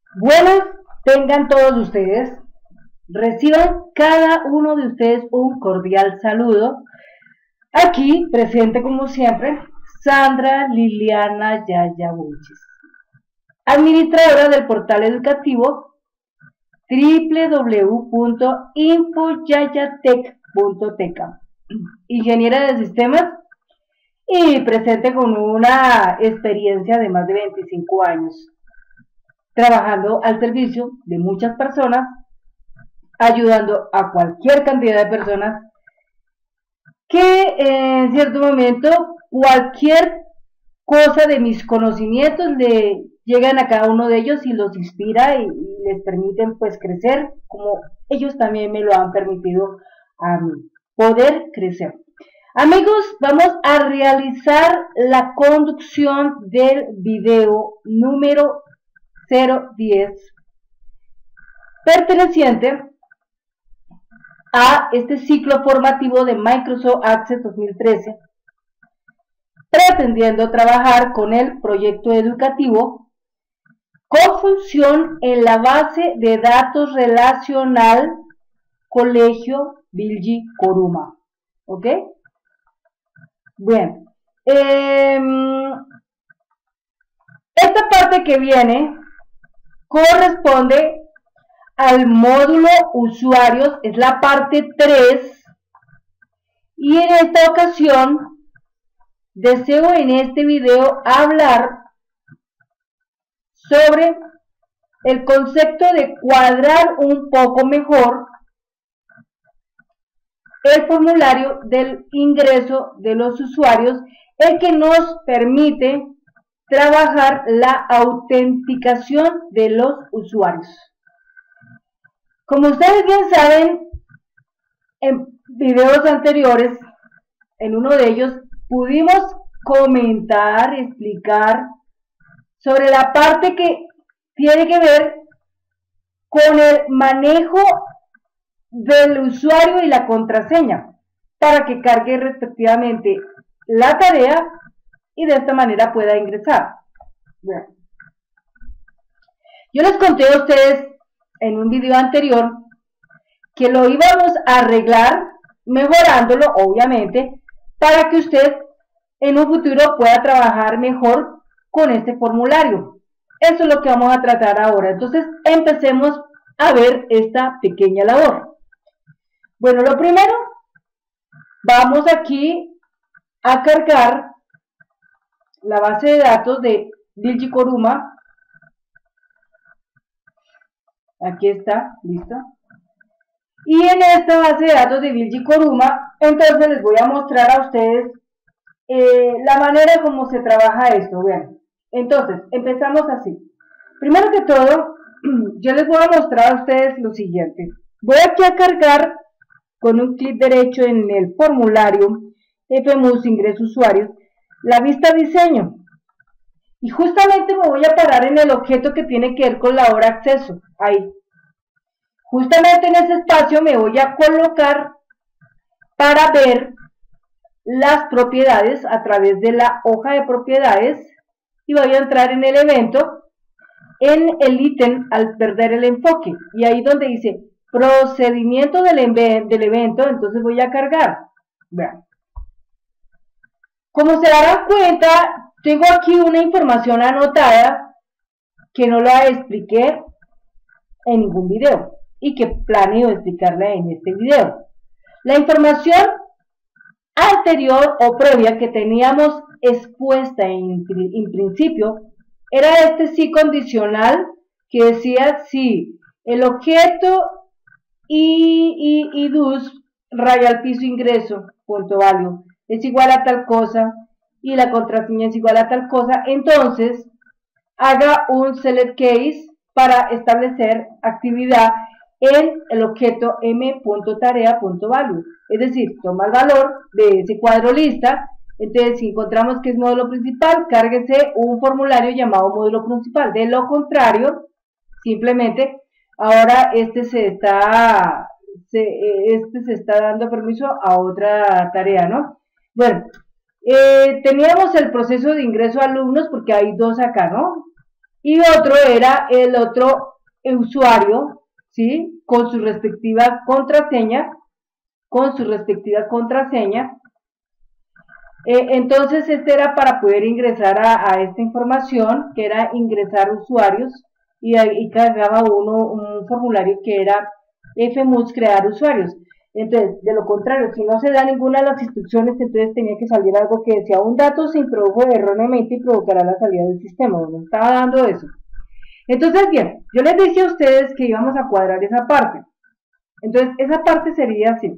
Buenas tengan todos ustedes, reciban cada uno de ustedes un cordial saludo. Aquí presente como siempre, Sandra Liliana Yaya Bunchis, administradora del portal educativo www.infoyayatech.tk, ingeniera de sistemas y presente con una experiencia de más de 25 años, trabajando al servicio de muchas personas, ayudando a cualquier cantidad de personas que en cierto momento cualquier cosa de mis conocimientos le llegan a cada uno de ellos y los inspira y les permiten pues crecer como ellos también me lo han permitido a mí, poder crecer. Amigos, vamos a realizar la conducción del video número 010 perteneciente a este ciclo formativo de Microsoft Access 2013, pretendiendo trabajar con el proyecto educativo con función en la base de datos relacional Colegio Bilgi Coruma. ¿Ok? Bien. Esta parte que viene corresponde al módulo usuarios, es la parte 3, y en esta ocasión deseo en este video hablar sobre el concepto de cuadrar un poco mejor el formulario del ingreso de los usuarios, el que nos permite trabajar la autenticación de los usuarios. Como ustedes bien saben, en videos anteriores, en uno de ellos, pudimos comentar, explicar sobre la parte que tiene que ver con el manejo del usuario y la contraseña para que cargue respectivamente la tarea y de esta manera pueda ingresar. Bueno, yo les conté a ustedes en un video anterior que lo íbamos a arreglar mejorándolo, obviamente, para que usted en un futuro pueda trabajar mejor con este formulario. Eso es lo que vamos a tratar ahora. Entonces, empecemos a ver esta pequeña labor. Bueno, lo primero, vamos aquí a cargar la base de datos de Bilgi Coruma. Aquí está, listo. Y en esta base de datos de Bilgi Coruma, entonces les voy a mostrar a ustedes la manera como se trabaja esto. Vean, entonces, empezamos así. Primero que todo, yo les voy a mostrar a ustedes lo siguiente. Voy aquí a cargar con un clic derecho en el formulario FMUS Ingreso Usuarios, la vista diseño. Y justamente me voy a parar en el objeto que tiene que ver con la hora acceso. Ahí. Justamente en ese espacio me voy a colocar para ver las propiedades a través de la hoja de propiedades y voy a entrar en el evento, en el ítem al perder el enfoque. Y ahí donde dice procedimiento del evento, entonces voy a cargar. Vean. Como se darán cuenta, tengo aquí una información anotada que no la expliqué en ningún video y que planeo explicarla en este video. La información anterior o previa que teníamos expuesta en principio era este sí condicional que decía si el objeto idus raya al piso ingreso punto value es igual a tal cosa y la contraseña es igual a tal cosa, entonces haga un select case para establecer actividad en el objeto m.tarea.value, es decir, toma el valor de ese cuadro lista. Entonces, si encontramos que es módulo principal, cárguese un formulario llamado módulo principal. De lo contrario, simplemente ahora este se está dando permiso a otra tarea, ¿no? Bueno, teníamos el proceso de ingreso a alumnos porque hay dos acá, ¿no? y otro era el otro usuario, ¿sí? Con su respectiva contraseña, entonces este era para poder ingresar a esta información, que era ingresar usuarios, y ahí cargaba uno un formulario que era FMUS crear usuarios. Entonces, de lo contrario, si no se da ninguna de las instrucciones, entonces tenía que salir algo que decía un dato se introdujo erróneamente y provocará la salida del sistema. Bueno, estaba dando eso. Entonces, bien, yo les decía a ustedes que íbamos a cuadrar esa parte. Entonces, esa parte sería así.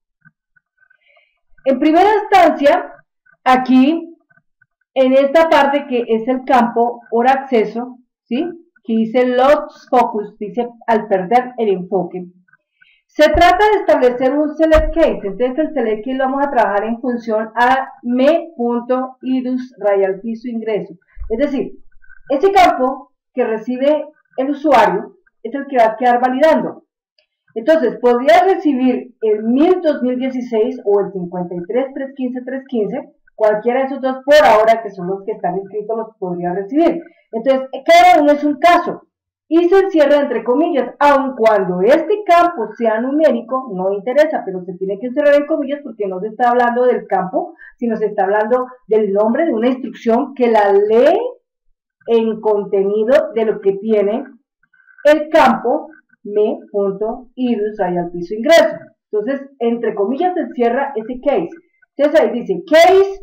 En primera instancia, aquí, en esta parte que es el campo hora acceso, ¿sí? Que dice lost focus, dice al perder el enfoque. Se trata de establecer un select case, entonces el select case lo vamos a trabajar en función a me.idus rayal piso ingreso. Es decir, ese campo que recibe el usuario es el que va a quedar validando. Entonces, podría recibir el 1000-2016 o el 53-315-315, cualquiera de esos dos por ahora, que son los que están inscritos, los podría recibir. Entonces, cada uno es un caso y se encierra entre comillas, aun cuando este campo sea numérico, no interesa, pero se tiene que encerrar en comillas porque no se está hablando del campo, sino se está hablando del nombre de una instrucción que la lee en contenido de lo que tiene el campo me.idus al piso ingreso. Entonces, entre comillas se encierra ese case. Entonces ahí dice case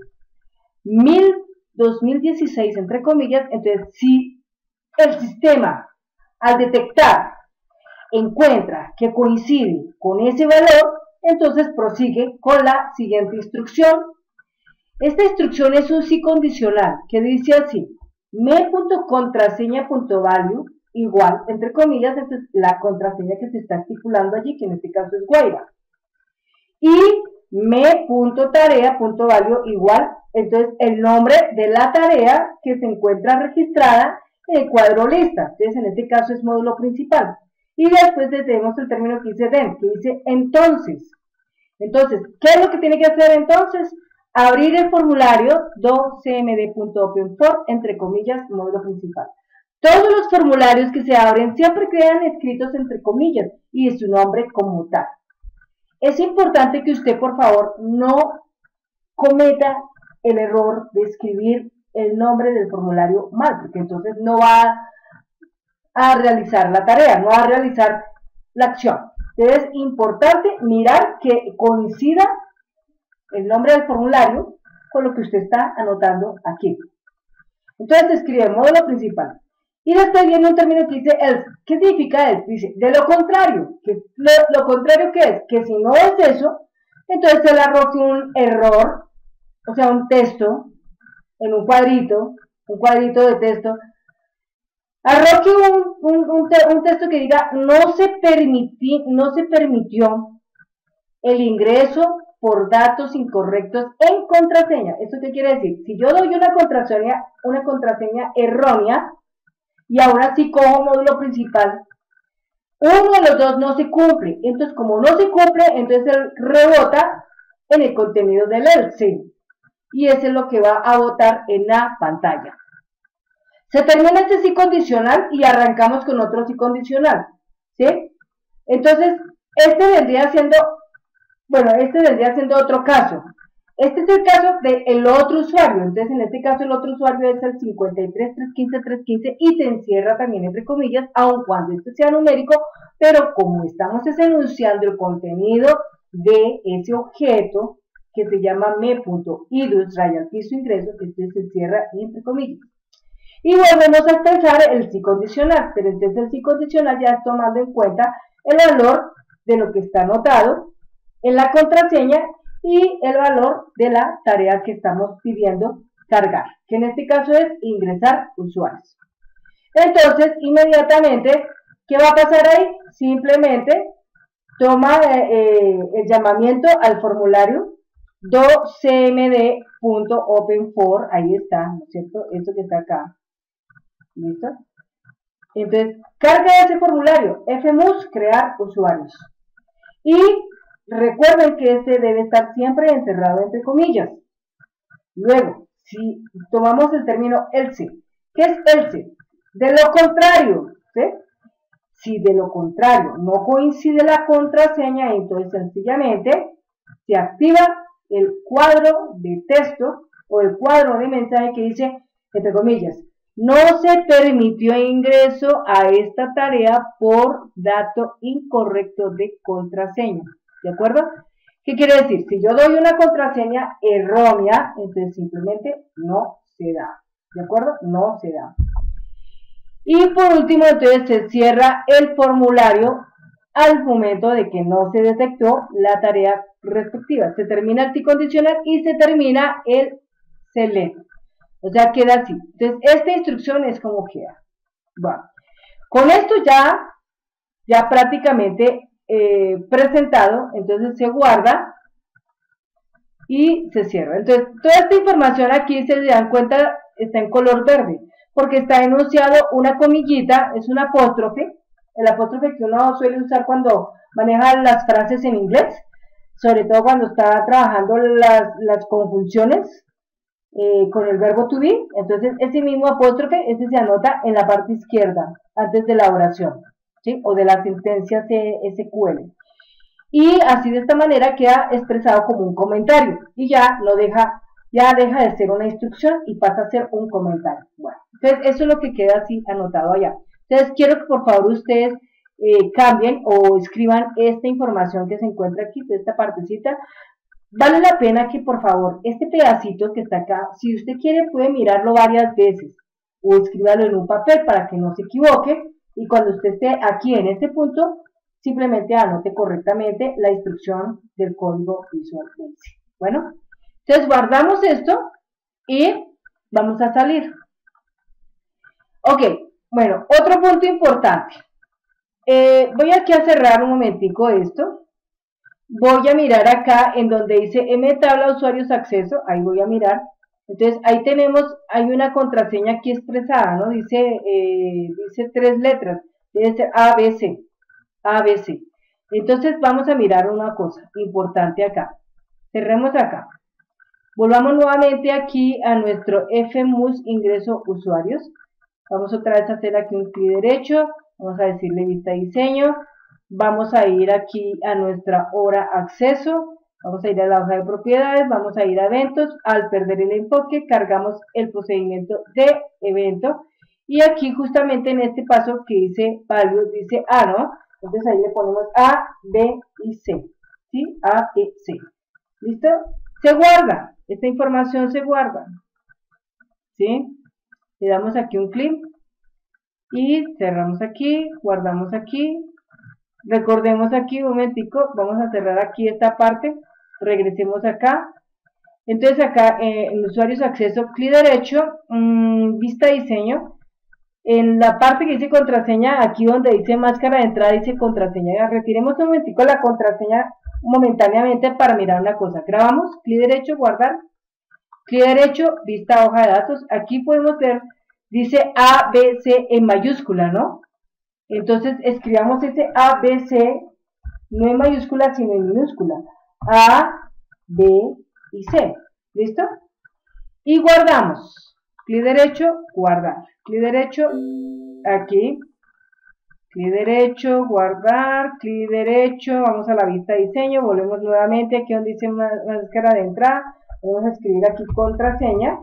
2016, entre comillas. Entonces, si el sistema al detectar encuentra que coincide con ese valor, entonces prosigue con la siguiente instrucción. Esta instrucción es un sí condicional que dice así: me.contraseña.value igual, entre comillas, entonces la contraseña que se está estipulando allí, que en este caso es Guaira, y me.tarea.value igual, entonces el nombre de la tarea que se encuentra registrada en el cuadro lista, entonces en este caso es módulo principal, y después tenemos el término que dice then, que dice entonces, ¿qué es lo que tiene que hacer entonces? Abrir el formulario docmd.openfor, entre comillas, módulo principal. Todos los formularios que se abren siempre quedan escritos entre comillas y su nombre como tal. Es importante que usted, por favor, no cometa el error de escribir el nombre del formulario mal, porque entonces no va a realizar la tarea, no va a realizar la acción. Entonces es importante mirar que coincida el nombre del formulario con lo que usted está anotando aquí. Entonces escribe el módulo principal. Y después viene un término que dice else. ¿Qué significa else? Dice, de lo contrario. ¿Lo contrario qué es? Que si no es eso, entonces se le arroja un error, o sea, un texto, en un cuadrito de texto, arroje un texto que diga, no se permitió el ingreso por datos incorrectos en contraseña. ¿Esto qué quiere decir? Si yo doy una contraseña errónea, y ahora sí cojo módulo principal, uno de los dos no se cumple. Entonces, como no se cumple, entonces él rebota en el contenido del else. Y ese es lo que va a botar en la pantalla. Se termina este sí condicional y arrancamos con otro sí condicional. ¿Sí? Entonces, este vendría siendo otro caso. Este es el caso del otro usuario. Entonces, en este caso, el otro usuario es el 53-315-315 y se encierra también entre comillas, aun cuando este sea numérico, pero como estamos enunciando el contenido de ese objeto que se llama me.idus rayal piso ingreso, entonces se encierra entre comillas. Y volvemos a expresar el sí condicional, pero entonces el sí condicional ya es tomando en cuenta el valor de lo que está anotado en la contraseña y el valor de la tarea que estamos pidiendo cargar, que en este caso es ingresar usuarios. Entonces, inmediatamente, ¿qué va a pasar ahí? Simplemente toma el llamamiento al formulario docmd.openfor, ahí está, ¿no es cierto? Esto que está acá. ¿Listo? Entonces, carga ese formulario, FMUS, crear usuarios. Y recuerden que este debe estar siempre encerrado entre comillas. Luego, si tomamos el término else, ¿qué es else? De lo contrario, ¿sí? Si de lo contrario no coincide la contraseña, entonces sencillamente se activa el cuadro de texto o el cuadro de mensaje que dice, entre comillas, no se permitió ingreso a esta tarea por dato incorrecto de contraseña. ¿De acuerdo? ¿Qué quiere decir? Si yo doy una contraseña errónea, entonces simplemente no se da. ¿De acuerdo? No se da. Y por último, entonces se cierra el formulario al momento de que no se detectó la tarea respectiva. Se termina el si condicional y se termina el select. O sea, queda así. Entonces, esta instrucción es como queda. Bueno, con esto ya prácticamente presentado, entonces se guarda y se cierra. Entonces, toda esta información aquí, se dan cuenta, está en color verde, porque está enunciado una comillita, es un apóstrofe, el apóstrofe que uno suele usar cuando maneja las frases en inglés, sobre todo cuando está trabajando las conjunciones con el verbo to be. Entonces ese mismo apóstrofe, ese se anota en la parte izquierda, antes de la oración, ¿sí? O de la sentencia SQL. Y así de esta manera queda expresado como un comentario, y ya deja de ser una instrucción y pasa a ser un comentario. Bueno, entonces eso es lo que queda así anotado allá. Entonces quiero que por favor ustedes cambien o escriban esta información que se encuentra aquí, de esta partecita. Vale la pena que por favor este pedacito que está acá, si usted quiere puede mirarlo varias veces o escríbalo en un papel para que no se equivoque, y cuando usted esté aquí en este punto simplemente anote correctamente la instrucción del código Visual Basic. Bueno, entonces guardamos esto y vamos a salir. Ok, bueno, otro punto importante. Voy aquí a cerrar un momentico esto. Voy a mirar acá en donde dice mtabla usuarios acceso, ahí voy a mirar. Entonces ahí hay una contraseña aquí expresada, ¿no? Dice 3 letras, debe ser ABC. ABC. Entonces vamos a mirar una cosa importante acá. Cerremos acá. Volvamos nuevamente aquí a nuestro FMUS ingreso usuarios. Vamos otra vez a hacer aquí un clic derecho. Vamos a decirle vista diseño. Vamos a ir aquí a nuestra hora acceso. Vamos a ir a la hoja de propiedades. Vamos a ir a eventos. Al perder el enfoque, cargamos el procedimiento de evento. Y aquí justamente en este paso que dice value, dice A, ¿no? Entonces ahí le ponemos A, B y C. ¿Sí? A, B, C. ¿Listo? Se guarda. Esta información se guarda. ¿Sí? Le damos aquí un clic. Y cerramos aquí. Guardamos aquí. Recordemos aquí un momentico. Vamos a cerrar aquí esta parte. Regresemos acá. Entonces acá en usuarios acceso, clic derecho, vista diseño. En la parte que dice contraseña, aquí donde dice máscara de entrada, dice contraseña. Retiremos un momentico la contraseña momentáneamente para mirar una cosa. Grabamos, clic derecho, guardar, clic derecho, vista hoja de datos. Aquí podemos ver, dice A, B, C en mayúscula, ¿no? Entonces escribamos ese A, B, C, no en mayúscula, sino en minúscula. A, B y C. ¿Listo? Y guardamos. Clic derecho, guardar. Clic derecho, aquí. Clic derecho, guardar. Clic derecho, vamos a la vista de diseño. Volvemos nuevamente aquí donde dice máscara de entrada. Vamos a escribir aquí contraseña.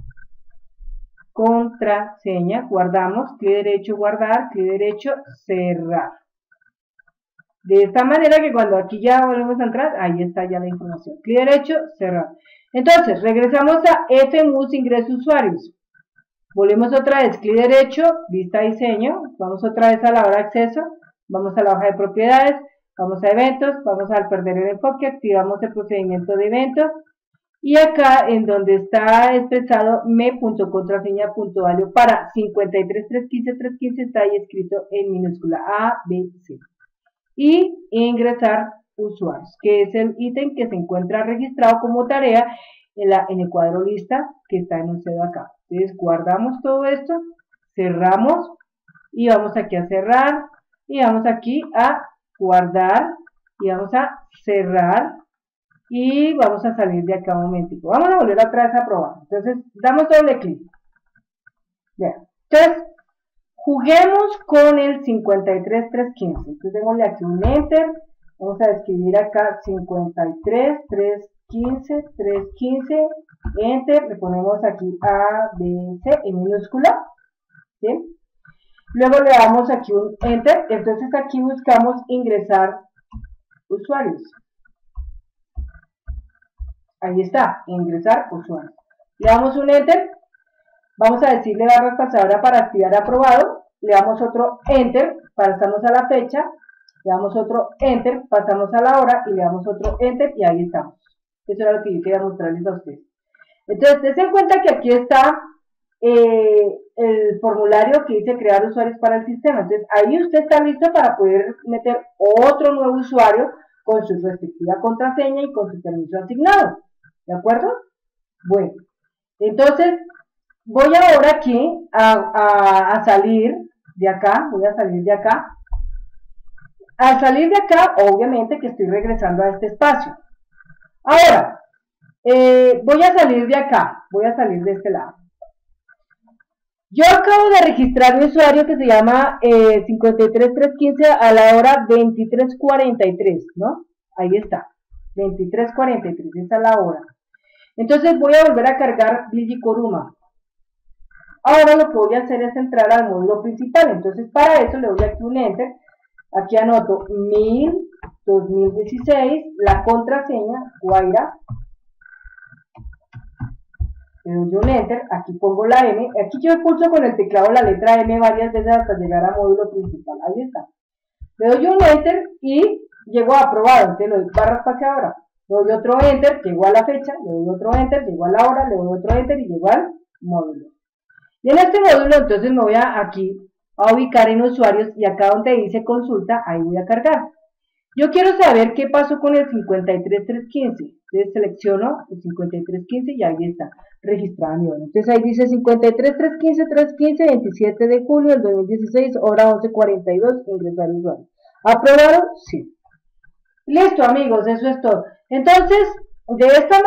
Contraseña, guardamos. Clic derecho, guardar. Clic derecho, cerrar. De esta manera que cuando aquí ya volvemos a entrar, ahí está ya la información. Clic derecho, cerrar. Entonces, regresamos a FMUS ingreso usuarios. Volvemos otra vez, clic derecho, vista diseño, vamos otra vez a la hora de acceso, vamos a la hoja de propiedades, vamos a eventos, vamos al perder el enfoque, activamos el procedimiento de eventos, y acá en donde está expresado me.contraseña.value para 53315315 está ahí escrito en minúscula A, B, C. Y ingresar usuarios, que es el ítem que se encuentra registrado como tarea en el cuadro lista que está enunciado acá. Entonces guardamos todo esto, cerramos y vamos aquí a cerrar y vamos aquí a guardar y vamos a cerrar y vamos a salir de acá un momentico. Vamos a volver otra vez a probar. Entonces damos doble clic. Bien. Entonces Juguemos con el 53315. Entonces démosle aquí un enter. Vamos a escribir acá 53315, enter. Le ponemos aquí A, B, C en minúscula. ¿Sí? Luego le damos aquí un enter. Entonces aquí buscamos ingresar usuarios. Ahí está, ingresar usuarios. Le damos un enter. Vamos a decirle barra espaciadora para activar aprobado. Le damos otro enter, pasamos a la fecha. Le damos otro enter, pasamos a la hora y le damos otro enter y ahí estamos. Eso era lo que yo quería mostrarles a ustedes. Entonces, dense cuenta que aquí está el formulario que dice crear usuarios para el sistema. Entonces, ahí usted está listo para poder meter otro nuevo usuario con su respectiva contraseña y con su permiso asignado. ¿De acuerdo? Bueno, entonces voy ahora aquí a salir de acá. Voy a salir de acá. Al salir de acá, obviamente que estoy regresando a este espacio. Ahora, voy a salir de acá. Voy a salir de este lado. Yo acabo de registrar un usuario que se llama 53315 a la hora 23:43, ¿no? Ahí está, 23:43, esa es la hora. Entonces voy a volver a cargar Bilgi Koruma. Ahora lo que voy a hacer es entrar al módulo principal. Entonces para eso le doy aquí un enter. Aquí anoto 2016, la contraseña, Guaira. Le doy un enter, aquí pongo la M, aquí yo pulso con el teclado la letra M varias veces hasta llegar al módulo principal, ahí está. Le doy un enter y llego a aprobado, entonces le doy barra espaciadora. Le doy otro enter, llego a la fecha, le doy otro enter, llego a la hora, le doy otro enter y llego al módulo. Y en este módulo entonces me voy aquí a ubicar en usuarios y acá donde dice consulta, ahí voy a cargar. Yo quiero saber qué pasó con el 53315. Entonces selecciono el 53315 y ahí está, registrada mi hora. Entonces ahí dice 53315, 27 de julio del 2016, hora 11:42, ingresar usuario. ¿Aprobaron? Sí. Listo, amigos, eso es todo. Entonces, de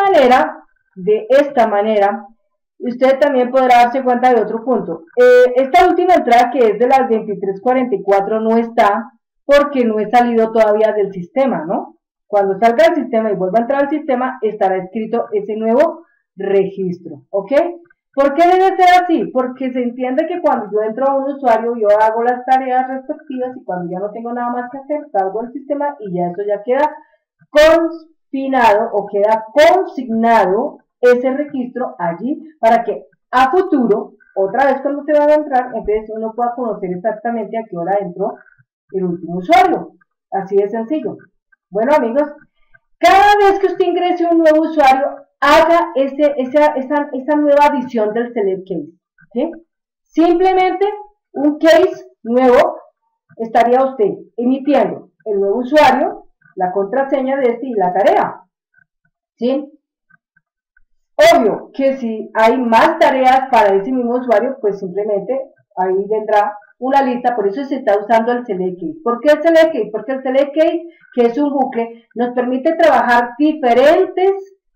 esta manera, usted también podrá darse cuenta de otro punto. Esta última entrada que es de las 23:44 no está porque no he salido todavía del sistema, ¿no? Cuando salga del sistema y vuelva a entrar al sistema, estará escrito ese nuevo registro, ¿ok? ¿Por qué debe ser así? Porque se entiende que cuando yo entro a un usuario, yo hago las tareas respectivas y cuando ya no tengo nada más que hacer, salgo del sistema y ya eso ya queda confinado o queda consignado ese registro allí para que a futuro, otra vez cuando se va a entrar, entonces uno pueda conocer exactamente a qué hora entró el último usuario. Así de sencillo. Bueno, amigos, cada vez que usted ingrese un nuevo usuario, haga esa nueva adición del select case. ¿Sí? Simplemente un case nuevo estaría usted emitiendo el nuevo usuario, la contraseña de este y la tarea. ¿Sí? Obvio que si hay más tareas para ese mismo usuario, pues simplemente ahí vendrá una lista, por eso se está usando el select case. ¿Por qué el select case? Porque el select case, que es un bucle, nos permite trabajar diferentes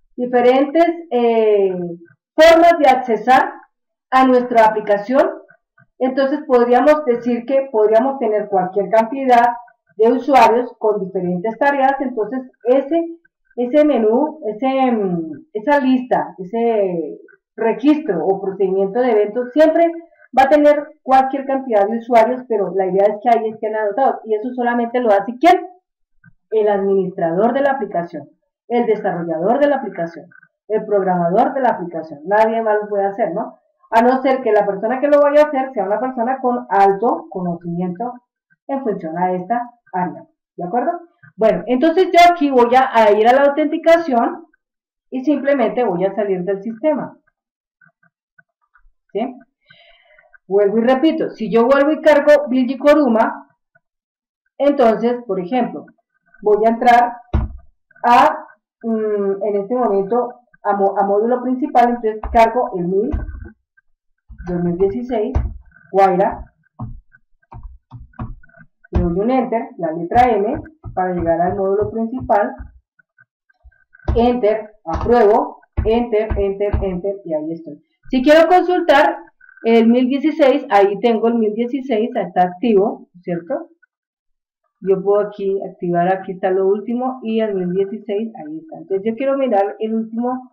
formas de accesar a nuestra aplicación. Entonces podríamos decir que podríamos tener cualquier cantidad de usuarios con diferentes tareas. Entonces ese menú, esa lista, ese registro o procedimiento de eventos siempre va a tener cualquier cantidad de usuarios, pero la idea es que ahí estén anotados, y eso solamente lo hace ¿quién? El administrador de la aplicación, el desarrollador de la aplicación, el programador de la aplicación. Nadie más lo puede hacer, ¿no? A no ser que la persona que lo vaya a hacer sea una persona con alto conocimiento en función a esta área, ¿de acuerdo? Bueno, entonces yo aquí voy a ir a la autenticación y simplemente voy a salir del sistema, ¿sí? Vuelvo y repito, si yo vuelvo y cargo Bilgi Koruma, entonces, por ejemplo, voy a entrar en este momento, a módulo principal, entonces cargo el 2016, Guaira, le doy un enter, la letra M, para llegar al módulo principal, enter, apruebo, enter, enter, enter, y ahí estoy. Si quiero consultar, El 1016, ahí tengo el 1016, está activo, ¿cierto? Yo puedo aquí activar, aquí está lo último, y el 1016, ahí está. Entonces yo quiero mirar el último,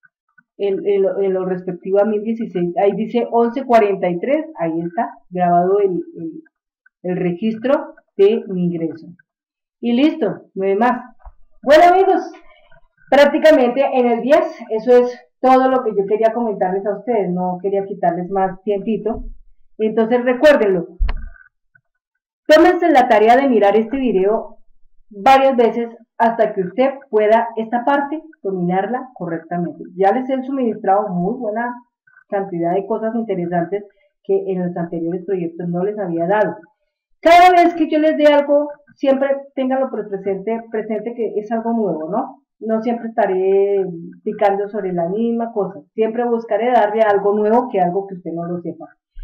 en lo respectivo a 1016, ahí dice 1143, ahí está, grabado el registro de mi ingreso. Y listo, no hay más. Bueno amigos, prácticamente en el 10, eso es todo lo que yo quería comentarles a ustedes, no quería quitarles más tiempito. Entonces recuérdenlo, tómense la tarea de mirar este video varias veces hasta que usted pueda esta parte dominarla correctamente. Ya les he suministrado muy buena cantidad de cosas interesantes que en los anteriores proyectos no les había dado. Cada vez que yo les dé algo, siempre ténganlo presente que es algo nuevo, ¿no? No siempre estaré picando sobre la misma cosa. Siempre buscaré darle algo nuevo que algo que usted no lo sepa.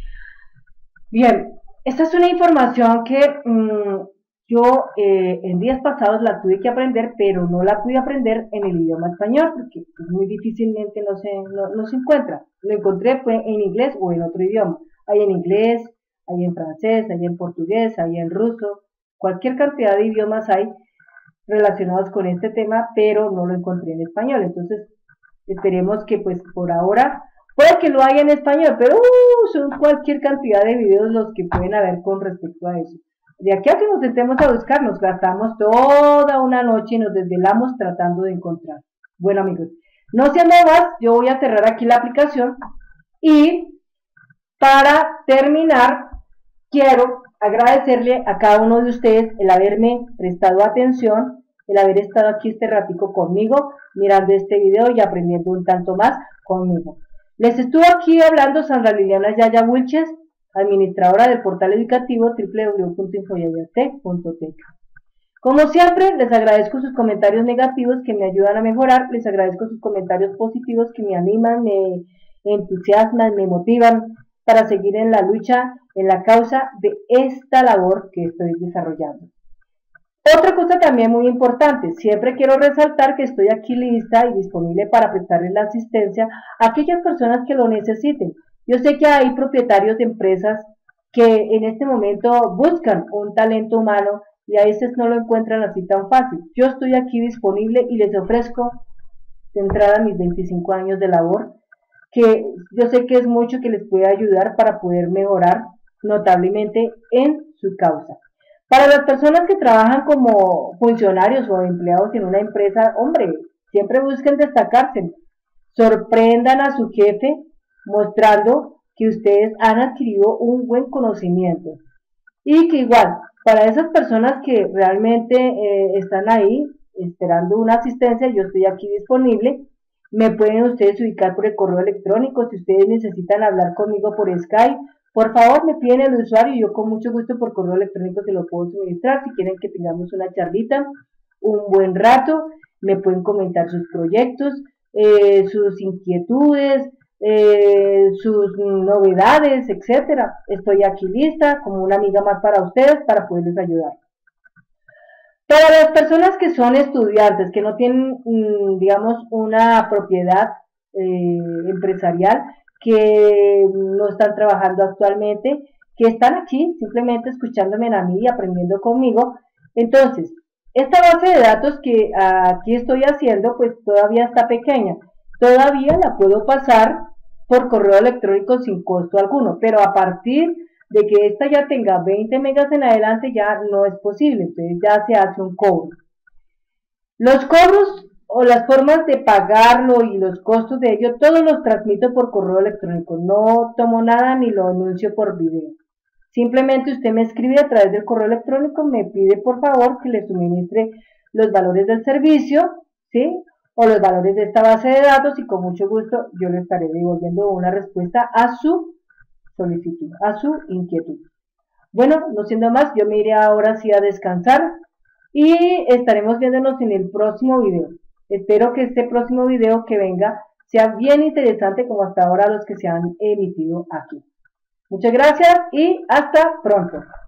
Bien, esta es una información que yo en días pasados la tuve que aprender, pero no la pude aprender en el idioma español, porque muy difícilmente no se encuentra. Lo encontré fue en inglés o en otro idioma. Hay en inglés, hay en francés, hay en portugués, hay en ruso, cualquier cantidad de idiomas hay relacionados con este tema, pero no lo encontré en español. Entonces, esperemos que pues por ahora, puede que lo haya en español, pero son cualquier cantidad de videos los que pueden haber con respecto a eso. De aquí a que nos sentemos a buscar, nos gastamos toda una noche y nos desvelamos tratando de encontrar. Bueno amigos, no siendo más, yo voy a cerrar aquí la aplicación y para terminar, quiero agradecerle a cada uno de ustedes el haberme prestado atención, el haber estado aquí este ratico conmigo, mirando este video y aprendiendo un tanto más conmigo. Les estuvo aquí hablando Sandra Liliana Yaya Wilches, administradora del portal educativo www.infoyayatec.tk. Como siempre, les agradezco sus comentarios negativos que me ayudan a mejorar, les agradezco sus comentarios positivos que me animan, me entusiasman, me motivan para seguir en la lucha, en la causa de esta labor que estoy desarrollando. Otra cosa también muy importante, siempre quiero resaltar que estoy aquí lista y disponible para prestarles la asistencia a aquellas personas que lo necesiten. Yo sé que hay propietarios de empresas que en este momento buscan un talento humano y a veces no lo encuentran así tan fácil. Yo estoy aquí disponible y les ofrezco, de entrada a mis 25 años de labor, que yo sé que es mucho que les puede ayudar para poder mejorar notablemente en su causa. Para las personas que trabajan como funcionarios o empleados en una empresa, hombre, siempre busquen destacarse. Sorprendan a su jefe mostrando que ustedes han adquirido un buen conocimiento. Y que igual, para esas personas que realmente están ahí esperando una asistencia, yo estoy aquí disponible. Me pueden ustedes ubicar por el correo electrónico. Si ustedes necesitan hablar conmigo por Skype, por favor me piden el usuario y yo con mucho gusto por correo electrónico se lo puedo suministrar. Si quieren que tengamos una charlita, un buen rato, me pueden comentar sus proyectos, sus inquietudes, sus novedades, etcétera. Estoy aquí lista como una amiga más para ustedes para poderles ayudar. Para las personas que son estudiantes, que no tienen, digamos, una propiedad empresarial, que no están trabajando actualmente, que están aquí simplemente escuchándome a mí y aprendiendo conmigo, entonces, esta base de datos que aquí estoy haciendo, pues todavía está pequeña. Todavía la puedo pasar por correo electrónico sin costo alguno, pero a partir de que esta ya tenga 20 megas en adelante ya no es posible, entonces ya se hace un cobro. Los cobros o las formas de pagarlo y los costos de ello, todos los transmito por correo electrónico, no tomo nada ni lo anuncio por video. Simplemente usted me escribe a través del correo electrónico, me pide por favor que le suministre los valores del servicio, ¿sí? O los valores de esta base de datos y con mucho gusto yo le estaré devolviendo una respuesta a su solicitud, a su inquietud. Bueno, no siendo más, yo me iré ahora sí a descansar y estaremos viéndonos en el próximo video. Espero que este próximo video que venga sea bien interesante como hasta ahora los que se han emitido aquí. Muchas gracias y hasta pronto.